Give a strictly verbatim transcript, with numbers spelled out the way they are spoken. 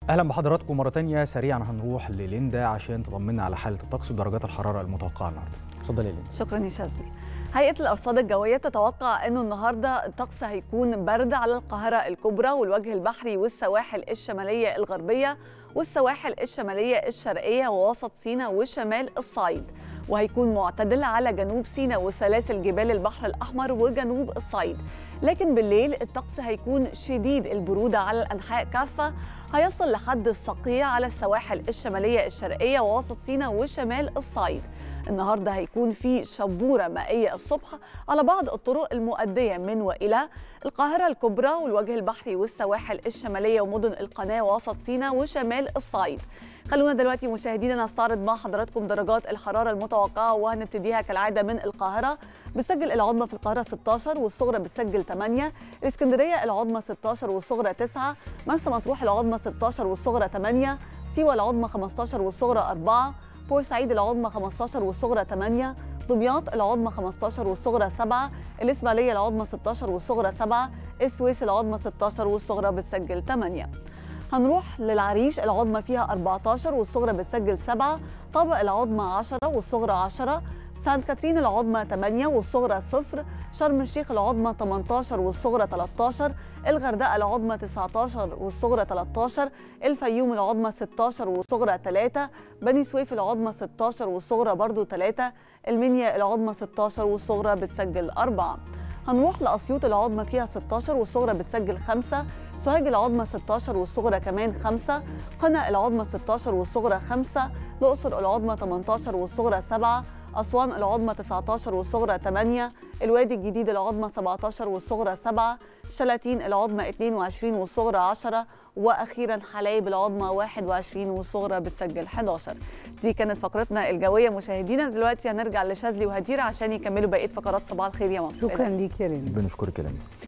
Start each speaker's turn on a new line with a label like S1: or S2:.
S1: اهلا بحضراتكم مره تانية. سريعا هنروح لليندا عشان تطمنا على حاله الطقس ودرجات الحراره المتوقعه النهارده. اتفضلي يا ليندا.
S2: شكرا يا شاذلي. هيئه الارصاد الجويه تتوقع انه النهارده الطقس هيكون برد على القاهره الكبرى والوجه البحري والسواحل الشماليه الغربيه والسواحل الشماليه الشرقيه ووسط سيناء وشمال الصعيد، وهيكون معتدل على جنوب سيناء وسلاسل جبال البحر الاحمر وجنوب الصعيد. لكن بالليل الطقس هيكون شديد البروده على الانحاء كافه، هيصل لحد الصقيع على السواحل الشماليه الشرقيه ووسط سيناء وشمال الصعيد. النهارده هيكون في شبوره مائيه الصبح على بعض الطرق المؤديه من والى القاهره الكبرى والوجه البحري والسواحل الشماليه ومدن القناه ووسط سيناء وشمال الصعيد. خلونا دلوقتي مشاهدينا نستعرض مع حضراتكم درجات الحراره المتوقعه، وهنبتديها كالعاده من القاهره. بتسجل العظمى في القاهره ستاشر والصغرى بتسجل تمانية، الاسكندريه العظمى ستاشر والصغرى تسعة، مرسى مطروح العظمى ستاشر والصغرى تمانية، سيوه العظمى خمستاشر والصغرى أربعة، بورسعيد العظمى خمستاشر والصغرى تمانية، دمياط العظمى خمستاشر والصغرى سبعة، الاسماعيليه العظمى ستاشر والصغرى سبعة، السويس العظمى ستاشر والصغرى بتسجل تمانية. هنروح للعريش العظمى فيها أربعتاشر والصغرى بتسجل سبعة، طابق العظمى عشرة والصغرى عشرة، سانت كاترين العظمى تمانية والصغرى صفر، شرم الشيخ العظمى تمنتاشر والصغرى تلتاشر، الغردقه العظمى تسعتاشر والصغرى تلتاشر، الفيوم العظمى ستاشر والصغرى تلاتة، بني سويف العظمى ستاشر والصغرى برضو تلاتة، المنيا العظمى ستاشر والصغرى بتسجل أربعة. هنروح لأسيوط العظمى فيها ستاشر والصغرى بتسجل خمسة، سوهاج العظمى ستاشر والصغرى كمان خمسة، قنا العظمى ستاشر والصغرى خمسة، الأقصر العظمى تمنتاشر والصغرى سبعة، أسوان العظمى تسعتاشر والصغرى تمانية، الوادي الجديد العظمى سبعتاشر والصغرى سبعة، شلاتين العظمى اتنين وعشرين والصغرى عشرة، واخيرا حلايب العظمى واحد وعشرين والصغرى بتسجل حداشر. دي كانت فقرتنا الجويه مشاهدينا. دلوقتي هنرجع لشاذلي وهدير عشان يكملوا بقيه فقرات صباح الخير يا مصر.
S3: شكرا ليك يا لينا.
S1: بنشكرك يا لينا.